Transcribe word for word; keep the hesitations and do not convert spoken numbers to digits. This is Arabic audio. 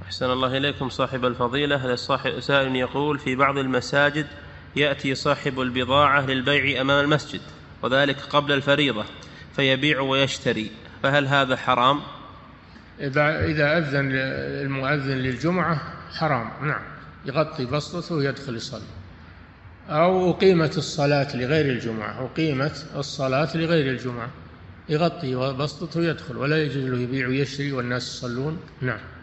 أحسن الله إليكم صاحب الفضيلة. الصاحب سائل يقول: في بعض المساجد يأتي صاحب البضاعة للبيع أمام المسجد وذلك قبل الفريضة فيبيع ويشتري، فهل هذا حرام؟ إذا أذن المؤذن للجمعة حرام، نعم، يغطي بسطته ويدخل يصلي. أو أقيمت الصلاة لغير الجمعة، أقيمت الصلاة لغير الجمعة، يغطي بسطته ويدخل، ولا يجوز له يبيع ويشتري والناس يصلون. نعم.